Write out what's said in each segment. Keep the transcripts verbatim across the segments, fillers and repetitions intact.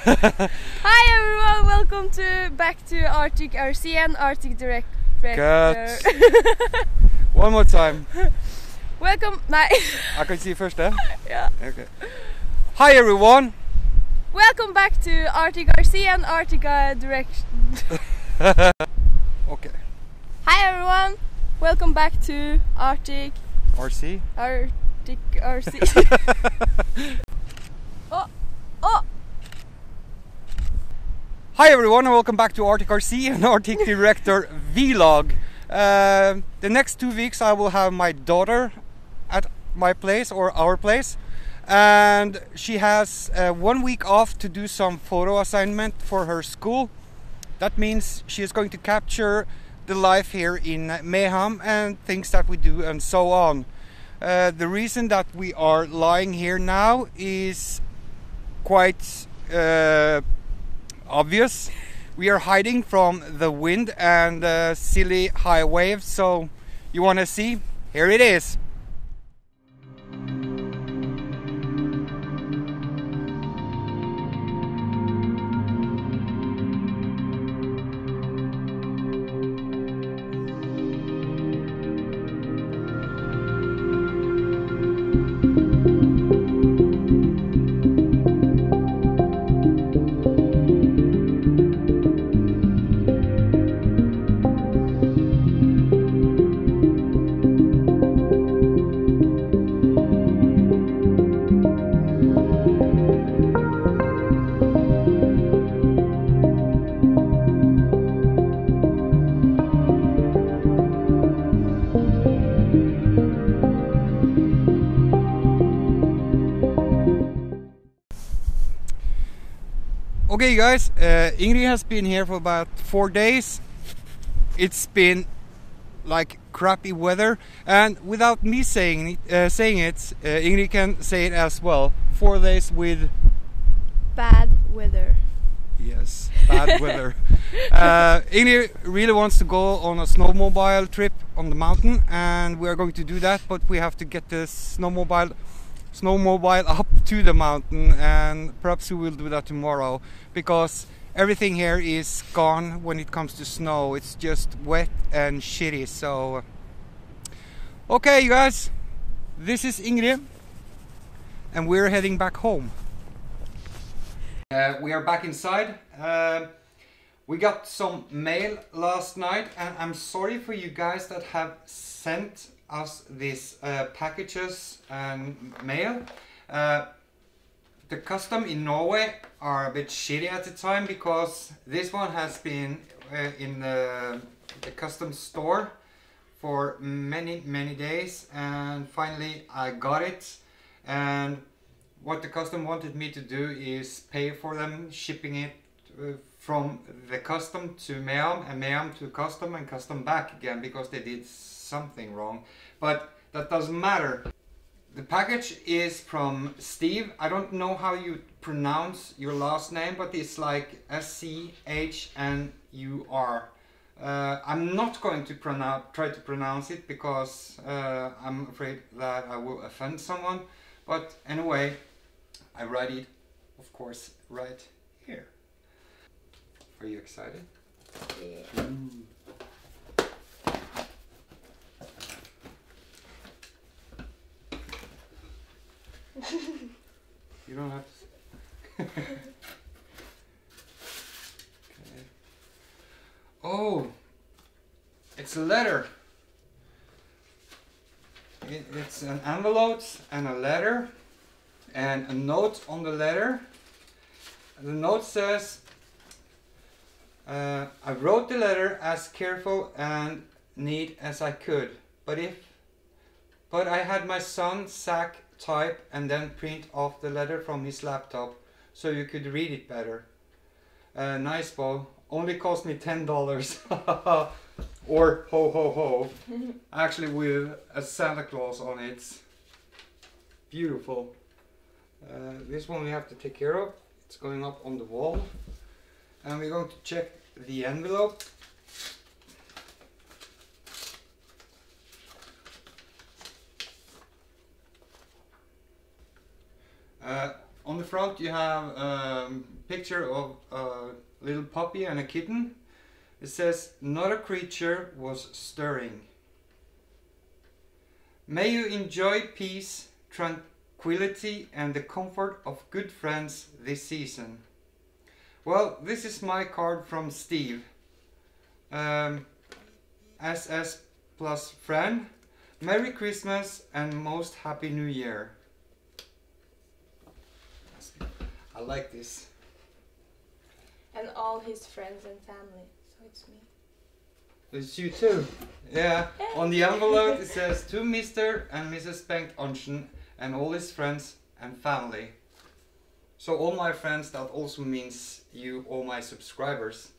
Hi everyone, welcome to back to Arctic R C and Arctic Direct. Cut. One more time. Welcome. Nej. I can see first, eh? Yeah. Okay. Hi everyone. Welcome back to Arctic R C and Arctic uh, Direct. Okay. Hi everyone, welcome back to Arctic R C. Arctic R C. Oh, oh. Hi everyone and welcome back to Arctic R C and Arctic Director Vlog. Uh, the next two weeks I will have my daughter at my place or our place, and she has uh, one week off to do some photo assignment for her school. That means she is going to capture the life here in Mehamn and things that we do and so on. Uh, the reason that we are lying here now is quite uh, obvious. We are hiding from the wind and uh, silly high waves, so you want to see? Here it is. Okay guys, uh, Ingrid has been here for about four days. It's been like crappy weather, and without me saying it, uh, saying it uh, Ingrid can say it as well. Four days with Bad weather. Yes, bad weather. uh, Ingrid really wants to go on a snowmobile trip on the mountain, and we are going to do that, but we have to get the snowmobile snowmobile up to the mountain, and perhaps we will do that tomorrow, because everything here is gone when it comes to snow. It's just wet and shitty. So okay you guys, this is Ingrid and we're heading back home. Uh, we are back inside. Uh, we got some mail last night, and I'm sorry for you guys that have sent us these uh, packages and mail. Uh, the custom in Norway are a bit shitty at the time, because this one has been uh, in the, the custom store for many many days, and finally I got it. And what the custom wanted me to do is pay for them shipping it uh, from the custom to Mehamn, and Mehamn to custom, and custom back again, because they did something wrong, but that doesn't matter. The package is from Steve. I don't know how you pronounce your last name, but it's like S C H N U R. Uh, I'm not going to pronounce, try to pronounce it, because uh, I'm afraid that I will offend someone. But anyway, I write it, of course, right here. Are you excited? Yeah. Mm. You don't have to. Okay. Oh, it's a letter. It, it's an envelope and a letter and a note on the letter. The note says, uh, I wrote the letter as careful and neat as I could, but if but I had my son Zach type and then print off the letter from his laptop so you could read it better. Uh, nice ball. Only cost me ten dollars. Or ho ho ho. Actually with a Santa Claus on it. Beautiful. Uh, this one we have to take care of. It's going up on the wall. And we're going to check the envelope. Uh, On the front you have a um, picture of a little puppy and a kitten. It says, "Not a creature was stirring. May you enjoy peace, tranquility and the comfort of good friends this season." Well, this is my card from Steve. Um, S S plus friend. Merry Christmas and most Happy New Year. I like this. And all his friends and family, so it's me. It's you too. Yeah. On the envelope it says, "To Mister and Missus Bengt Arntsen and all his friends and family." So all my friends, that also means you, all my subscribers.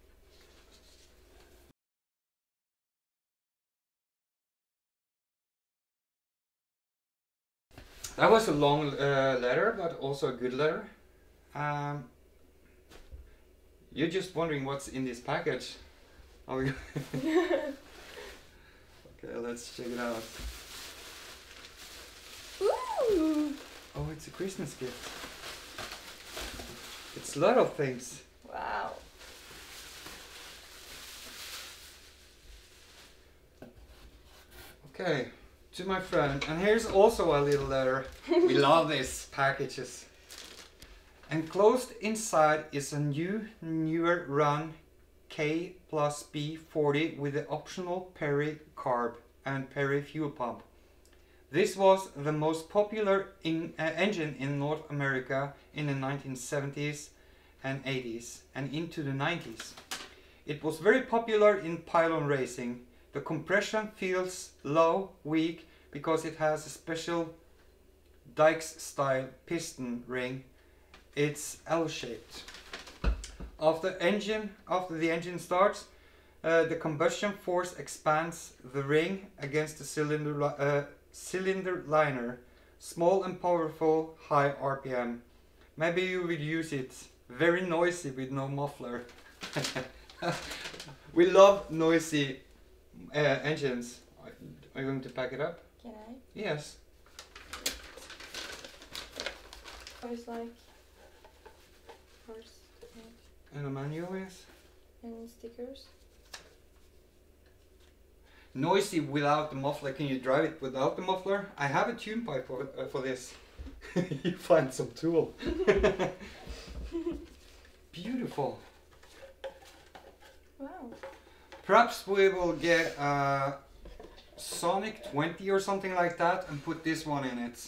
That was a long uh, letter, but also a good letter. Um, you're just wondering what's in this package. Are we okay, let's check it out. Ooh! Oh, it's a Christmas gift. It's a lot of things. Wow. Okay, to my friend. And here's also a little letter. We love these packages. Enclosed inside is a new, newer run K plus B forty with the optional Perry carb and Perry fuel pump. This was the most popular in, uh, engine in North America in the nineteen seventies and eighties and into the nineties. It was very popular in pylon racing. The compression feels low, weak, because it has a special Dykes style piston ring. It's L-shaped. After engine, after the engine starts, uh, the combustion force expands the ring against the cylinder, uh, cylinder liner. Small and powerful, high R P M. Maybe you would use it. Very noisy with no muffler. We love noisy uh, engines. Are you going to pack it up? Can I? Yes. It's like first And a manual, yes. and stickers. Noisy without the muffler. Can you drive it without the muffler? I have a tune pipe for, uh, for this. You find some tool. Beautiful. Wow. Perhaps we will get a Sonic twenty or something like that and put this one in it.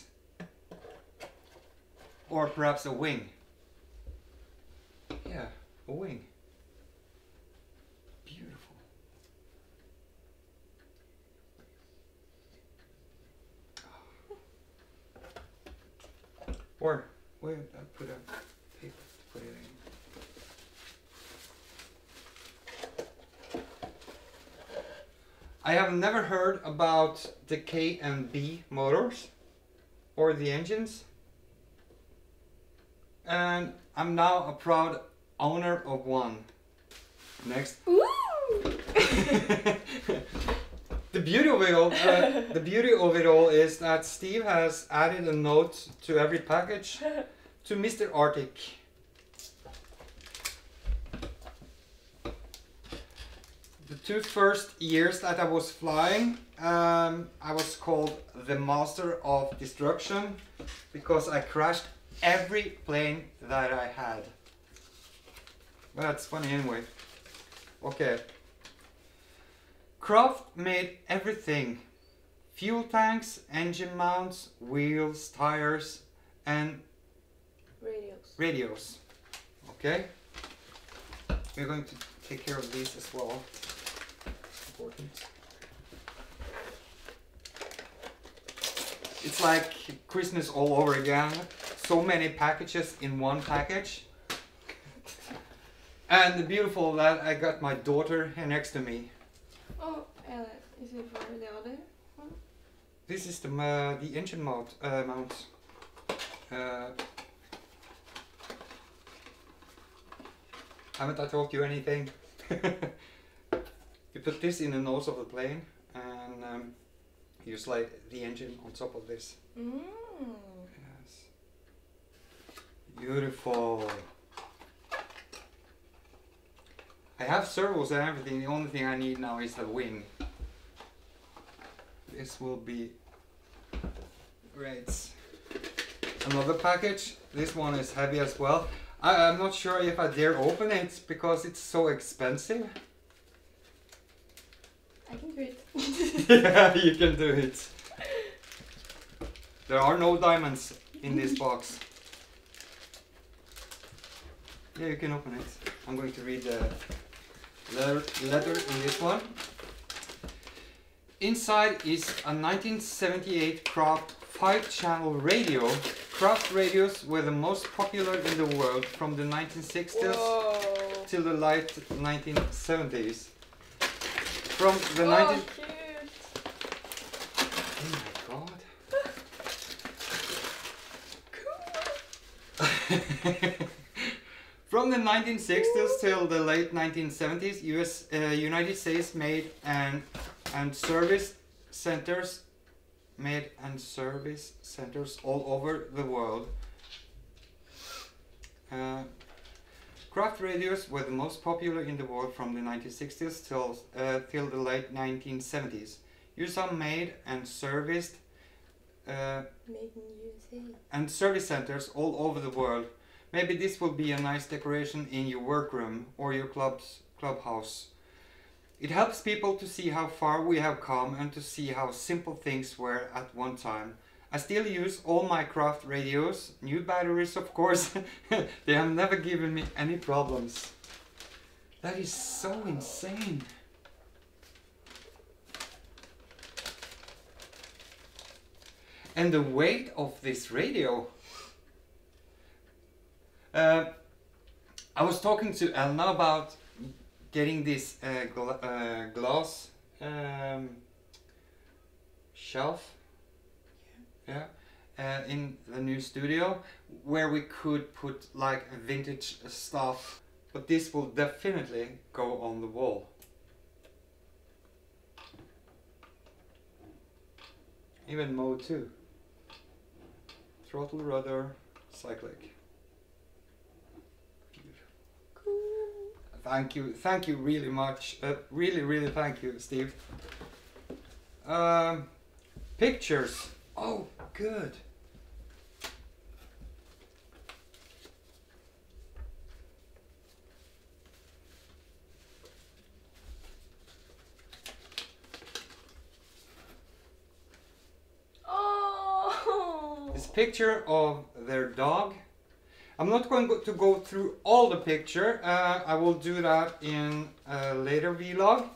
Or perhaps a wing. Yeah, a wing. Beautiful. Or where I put a paper to put it in. I have never heard about the K and B motors or the engines, and I'm now a proud owner of one. Next. Ooh! The beauty of it all, uh, the beauty of it all is that Steve has added a note to every package to Mister Arctic. The two first years that I was flying, um, I was called the Master of Destruction because I crashed every plane that I had. Well, that's funny anyway. Okay. Kraft made everything. Fuel tanks, engine mounts, wheels, tires, and Radios. radios. Okay. We're going to take care of these as well. Important. It's like Christmas all over again. So many packages in one package. And the beautiful that I got my daughter here next to me. Oh, uh, is it for the other one? This is the uh, the engine mount. Uh, mount. Uh, haven't I told you anything? You put this in the nose of the plane, and um, you slide the engine on top of this. Mm. Yes. Beautiful. I have servos and everything. The only thing I need now is a wing. This will be great. Another package. This one is heavy as well. I, I'm not sure if I dare open it because it's so expensive. I can do it. Yeah, you can do it. There are no diamonds in this box. Yeah, you can open it. I'm going to read the letter, letter in this one. Inside is a nineteen seventy-eight Kraft five channel radio. Kraft radios were the most popular in the world from the nineteen sixties Whoa. till the late nineteen seventies. From the Oh, nineteen... cute. Oh my god. Cool. From the nineteen sixties till the late nineteen seventies, U S uh, United States made and and service centers made and service centers all over the world. Uh, Craft radios were the most popular in the world from the nineteen sixties till uh, till the late nineteen seventies. U S A made and serviced uh, Made in U S A. and service centers all over the world. Maybe this will be a nice decoration in your workroom or your club's clubhouse. It helps people to see how far we have come and to see how simple things were at one time. I still use all my Craft radios, new batteries of course. They have never given me any problems. That is so insane. And the weight of this radio. Uh, I was talking to Elna about getting this uh, gla uh, glass um, shelf, yeah, uh, in the new studio where we could put like vintage stuff, but this will definitely go on the wall. Even mode two. Throttle, rudder, cyclic. Thank you, thank you really much. Uh, really, really thank you, Steve. Um, pictures. Oh, good. Oh. This picture of their dog. I'm not going to go through all the picture. Uh, I will do that in a later vlog.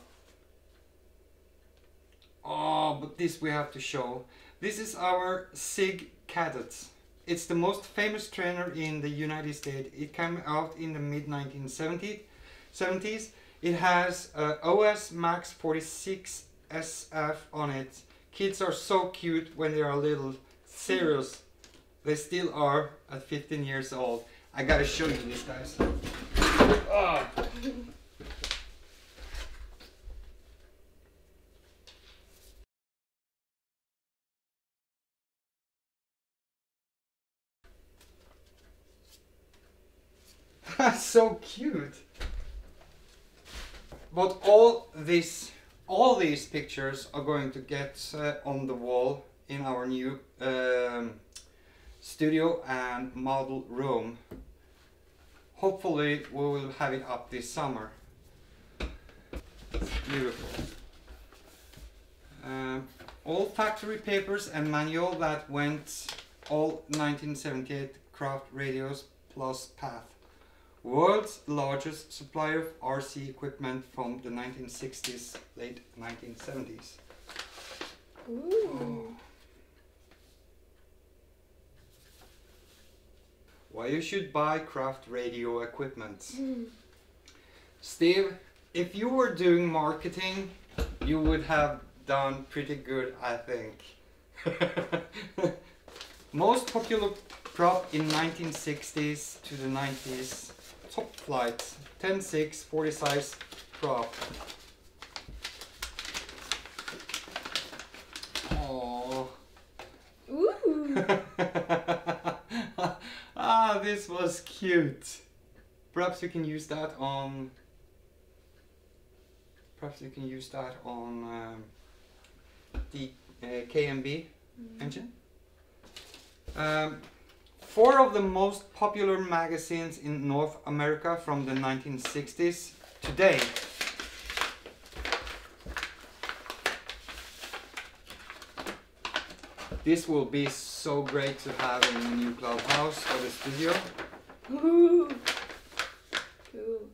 Oh, but this we have to show. This is our Sig Cadet. It's the most famous trainer in the United States. It came out in the mid nineteen seventies. It has uh, O S Max forty-six S F on it. Kids are so cute when they are little. Serious. They still are at fifteen years old. I gotta show you this, guys. Oh. That's so cute. But all this, all these pictures are going to get uh, on the wall in our new um, studio and model room. Hopefully we will have it up this summer. It's beautiful. Um, all factory papers and manual that went all nineteen seventy-eight Craft radios plus path. World's largest supplier of R C equipment from the nineteen sixties, late nineteen seventies. Ooh. Oh. Why you should buy Craft radio equipment. Mm. Steve, if you were doing marketing, you would have done pretty good, I think. Most popular prop in nineteen sixties to the nineties. Top flight, ten six, forty size prop. Oh. Ooh. Ah, Ah, this was cute. Perhaps you can use that on. Perhaps you can use that on um, the uh, K M B mm. engine. Um, four of the most popular magazines in North America from the nineteen sixties today. This will be so great to have in the new clubhouse for the studio. Ooh. Cool.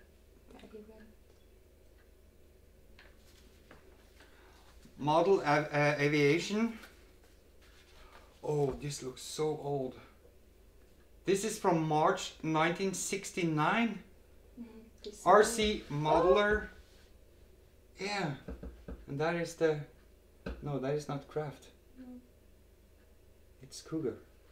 Model av uh, aviation. Oh, this looks so old. This is from March nineteen sixty-nine. Mm, R C Modeler. Oh. Yeah. And that is the... No, that is not Kraft. No. It's Cougar.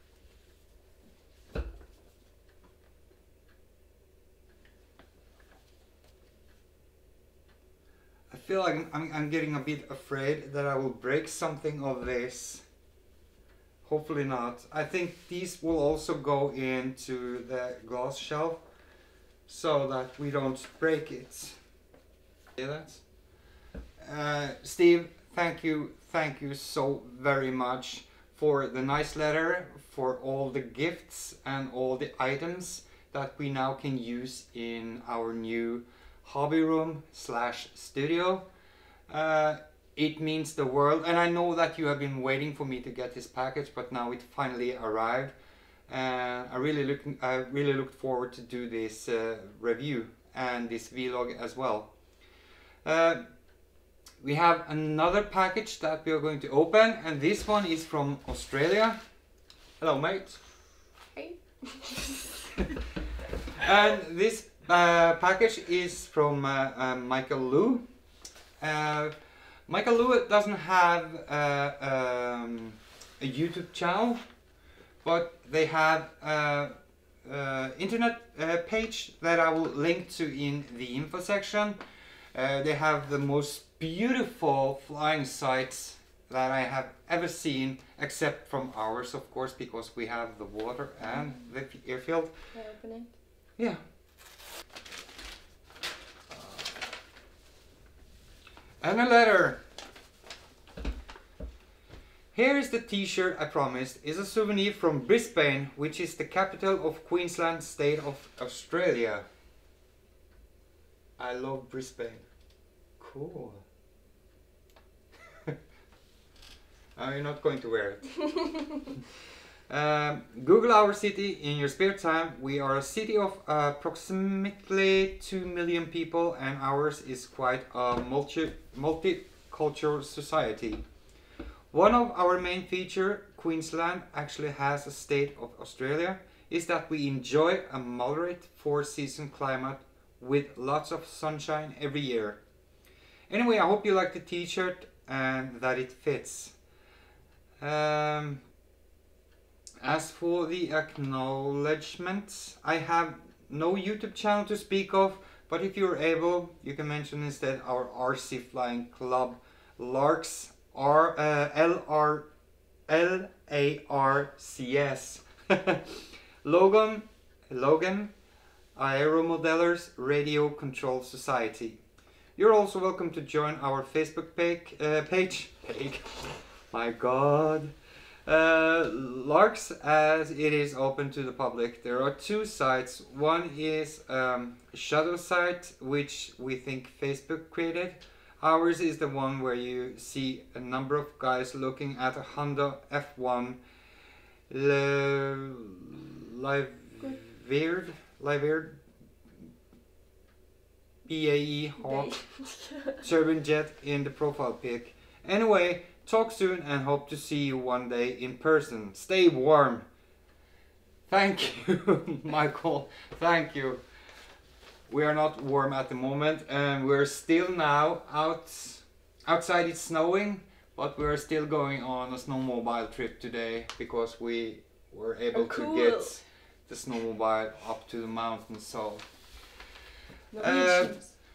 I feel like I'm, I'm, I'm getting a bit afraid that I will break something of this. Hopefully not. I think these will also go into the glass shelf so that we don't break it. See that? Uh, Steve, thank you, thank you so very much for the nice letter, for all the gifts and all the items that we now can use in our new hobby room slash studio. Uh, it means the world, and I know that you have been waiting for me to get this package, but now it finally arrived. And I really looking, I really looked forward to do this uh, review and this vlog as well. Uh, we have another package that we are going to open, and this one is from Australia. Hello, mate. Hey. And this uh, package is from uh, uh, Michael Lu. Uh, Michael Lu doesn't have uh, um, a YouTube channel, but they have a uh, uh, internet uh, page that I will link to in the info section. Uh, they have the most beautiful flying sites that I have ever seen, except from ours, of course, because we have the water and the airfield. Can I open it? Yeah. And a letter. Here is the t-shirt I promised. It's a souvenir from Brisbane, which is the capital of Queensland, state of Australia. I love Brisbane. Cool. I'm not going to wear it. um, Google our city in your spare time. We are a city of uh, approximately two million people, and ours is quite a multi multicultural society. One of our main features, Queensland actually has a state of Australia, is that we enjoy a moderate four-season climate with lots of sunshine every year. Anyway, I hope you like the t-shirt and that it fits. Um, as for the acknowledgements, I have no YouTube channel to speak of, but if you're able, you can mention instead our R C Flying Club Larks, R, uh, L R, L A R C S. Logan, Logan, Aeromodellers Radio Control Society. You're also welcome to join our Facebook page. Uh, page. page. My God. Uh, Larks, as it is open to the public. There are two sites. One is um, a shadow site, which we think Facebook created. Ours is the one where you see a number of guys looking at a Honda F one live veered, live veered B A E Hawk turbine jet in the profile pic. Anyway, talk soon and hope to see you one day in person. Stay warm. Thank you, Michael. Thank you. We are not warm at the moment, and we're still now out outside. It's snowing, but we're still going on a snowmobile trip today because we were able oh, cool. to get the snowmobile up to the mountain. So uh,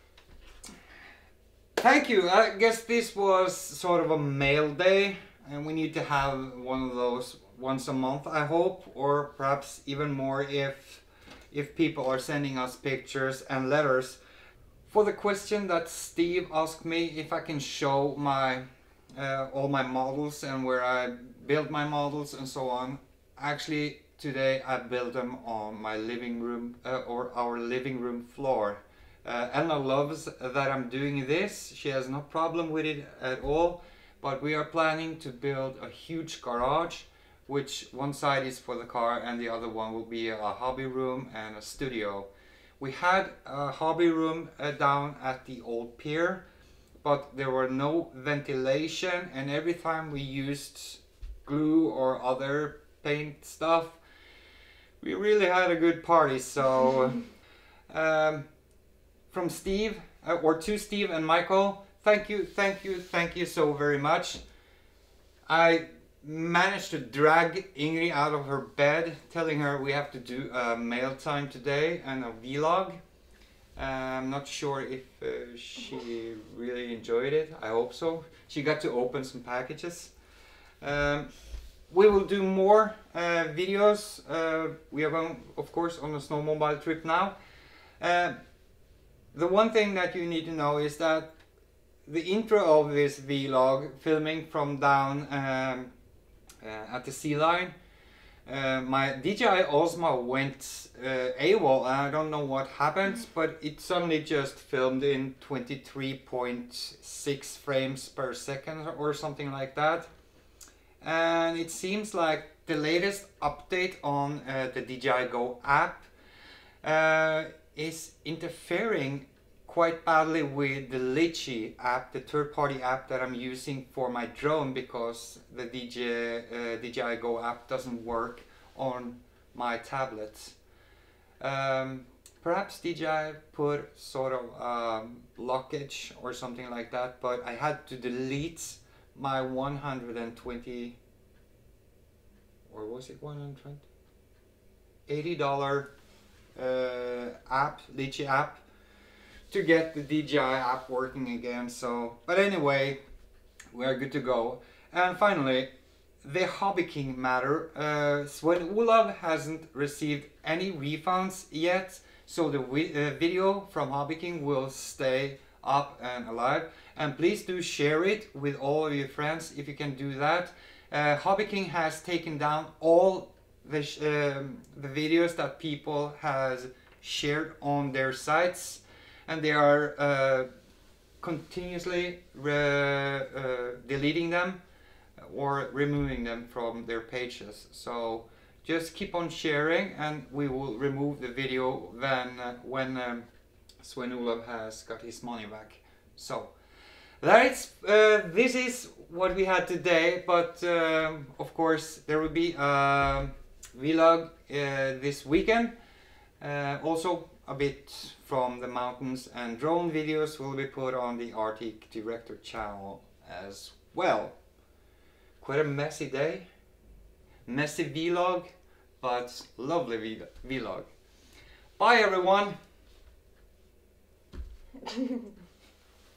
thank you. I guess this was sort of a mail day, and we need to have one of those once a month, I hope, or perhaps even more if if people are sending us pictures and letters. For the question that Steve asked me if I can show my uh, all my models and where I build my models and so on, actually today I built them on my living room uh, or our living room floor. Uh, Elna loves that I'm doing this. She has no problem with it at all, but we are planning to build a huge garage, which one side is for the car and the other one will be a hobby room and a studio. We had a hobby room uh, down at the old pier, but there were no ventilation, and every time we used glue or other paint stuff, we really had a good party. So um, from Steve, uh, or to Steve and Michael, thank you, thank you, thank you so very much. I managed to drag Ingrid out of her bed, telling her we have to do a mail time today and a vlog. Uh, I'm not sure if uh, she really enjoyed it. I hope so. She got to open some packages. Um, we will do more uh, videos. Uh, we are going, of course, on a snowmobile trip now. Uh, the one thing that you need to know is that the intro of this vlog, filming from down um, uh, at the sea line, uh, my D J I Osmo went uh, AWOL, and I don't know what happened, but it suddenly just filmed in twenty-three point six frames per second or something like that. And it seems like the latest update on uh, the D J I Go app uh, is interfering quite badly with the Litchi app, the third-party app that I'm using for my drone, because the D J, uh, D J I Go app doesn't work on my tablet. Um, perhaps D J I put sort of um, blockage or something like that, but I had to delete my one hundred twenty, or was it one hundred twenty? eighty dollar uh, app, Litchi app, to get the D J I app working again. So, but anyway, we are good to go. And finally, the Hobby King matter. Uh, Sven Olav hasn't received any refunds yet, so the wi uh, video from Hobby King will stay up and alive. And please do share it with all of your friends if you can do that. Uh, Hobby King has taken down all the, sh um, the videos that people has shared on their sites, and they are uh, continuously re uh, deleting them or removing them from their pages. So just keep on sharing, and we will remove the video when, uh, when um, Sven Olav has got his money back. So that's, uh, this is what we had today, but um, of course there will be a vlog uh, this weekend. Uh, also a bit from the mountains, and drone videos will be put on the Arctic Director channel as well. Quite a messy day, messy vlog, but lovely vlog. Bye everyone!